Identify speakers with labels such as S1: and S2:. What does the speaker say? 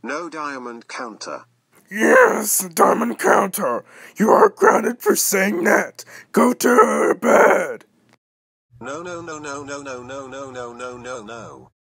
S1: No diamond counter.
S2: Yes, DiamondCounter. You are grounded for saying that. Go to bed.
S1: No, no, no, no, no, no, no, no, no, no, no, no.